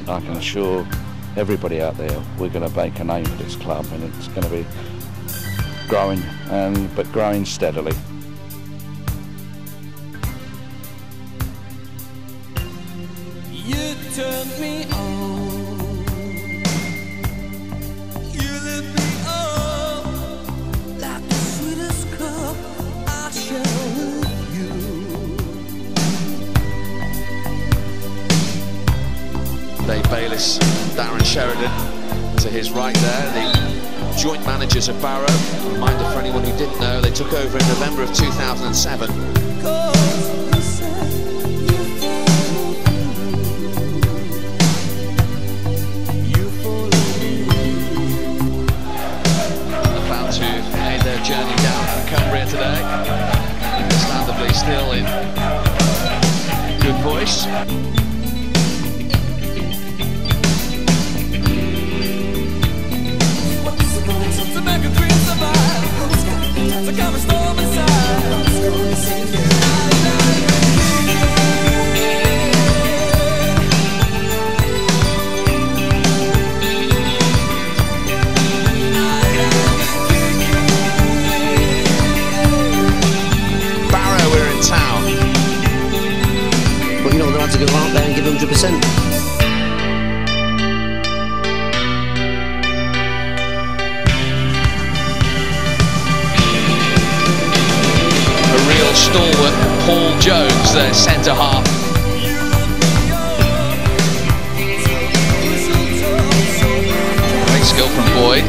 I can assure everybody out there we're going to make a name for this club, and it's going to be growing, but growing steadily. You turned me on, you lit me up like the sweetest cup I share with you. Dave Bayliss, Darren Sheridan to his right there, the joint managers of Barrow. A reminder for anyone who didn't know, they took over in November of 2007. Their journey down from Cumbria today, understandably still in good voice. To make a dream survive, to come and storm inside. But you know, they'll have to go out there and give 100%. A real stalwart, Paul Jones, their centre half. Great skill from Boyd.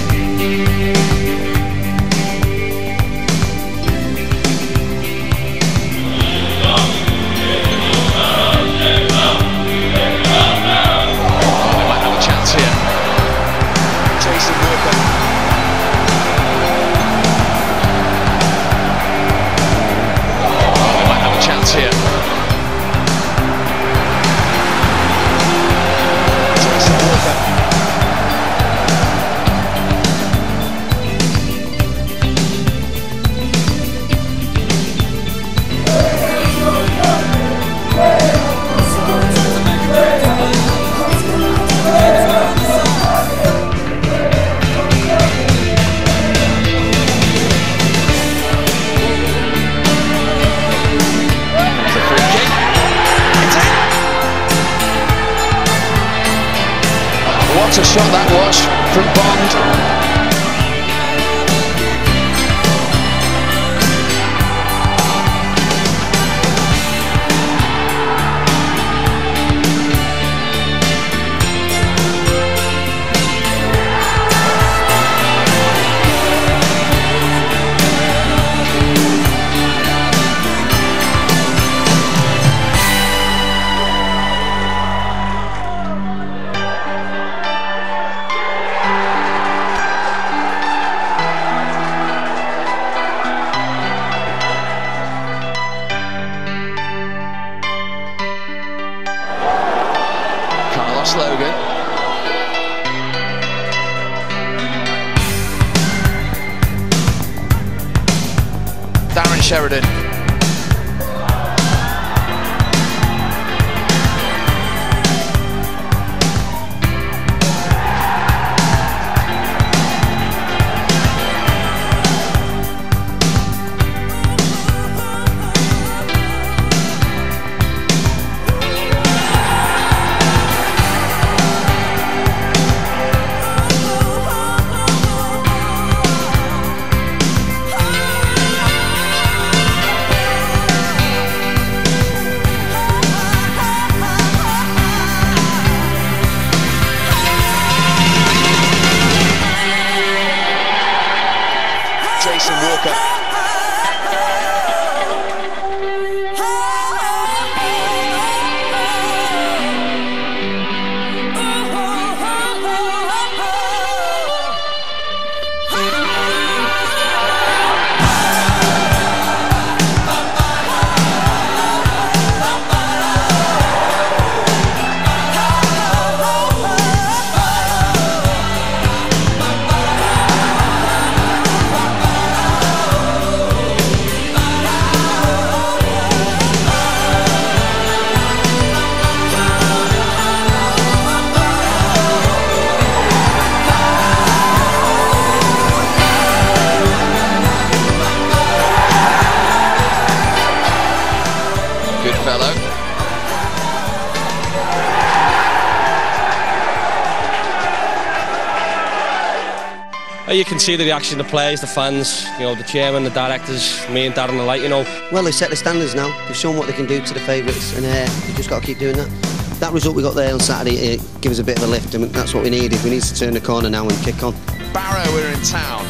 What a shot that was from Bond. Logan. Darren Sheridan. fellow. You can see the reaction of the players, the fans, you know, the chairman, the directors, me and Darren alike, you know. Well, they've set the standards now. They've shown what they can do to the favourites, and they've just got to keep doing that. That result we got there on Saturday gave us a bit of a lift, and that's what we needed. We need to turn the corner now and kick on. Barrow are in town.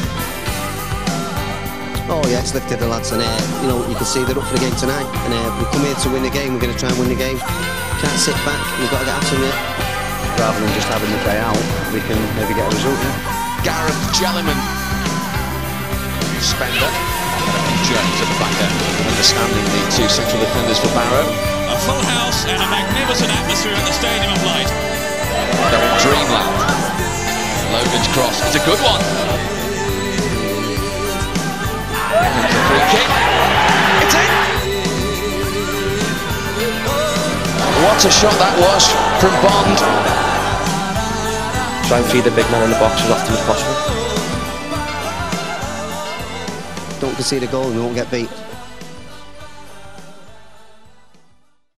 Oh yeah, it's lifted the lads, and you know, you can see they're up for the game tonight, and we come here to win the game. We're going to try and win the game. Can't sit back. We've got to get after it. Rather than just having the day out, we can maybe get a result. Yeah? Gareth Jelliman, Spender, Jones at the back end, understanding the two central defenders for Barrow. A full house and a magnificent atmosphere at the Stadium of Light. They're in dreamland. Logan's cross, it's a good one. Free kick, it's in. What a shot that was from Bond. Try and feed the big man in the box as often as possible. Don't concede a goal and we won't get beat.